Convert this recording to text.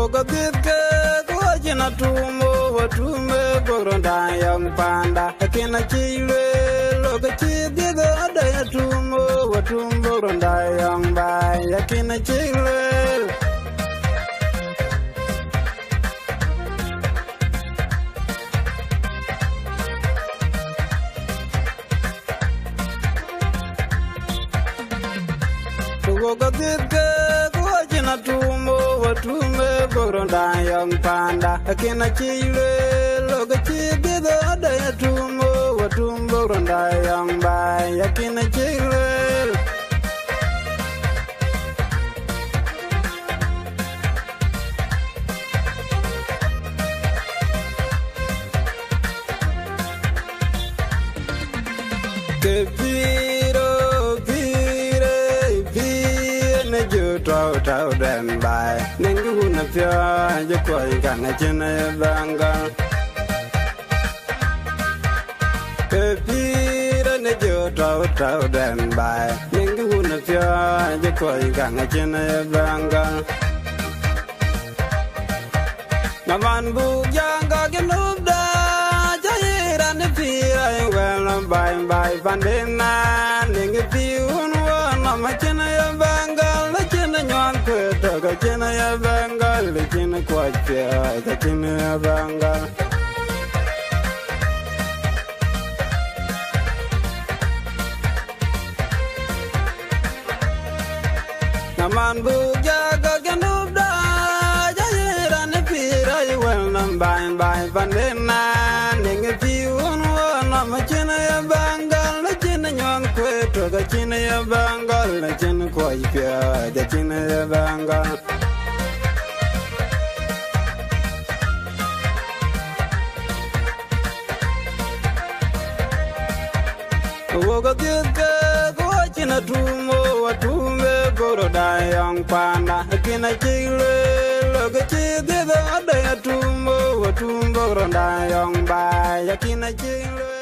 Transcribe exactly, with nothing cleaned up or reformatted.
Woga bitke kuwajina tumo watume boronda yang panda akina chile loga chidiga adaya tumo watum boronda yang bay akina chile Woga bitke kuwajina tumo watume boronda yang panda akina chile loga chidiga adaya tumo watum boronda yang bay akina chile Tau tau dan bay Nengi huna pya Jokoi kana chena ya bangal Pepira ne jo tau tau dan bay Nengi huna pya Jokoi kana chena ya bangal Naman bu janga genubda Jayira ne pira Well bay bay pandena Nengi piun wana machena ya bangal Daga chena ya bangal, chena kwachya, daga chena ya bangal. Naman buja gaganubda, jayira ne pira iwal nambain bain pandena, ninge piun wana machena ya bangal, chena nyong kwe, daga chena ya bangal, chena kwachya, daga chena ya bangal. Woga bitke kuwajina tumo watume boronda yang panda akina chile loga chidiga adaya tumo watum boronda yang bay akina chile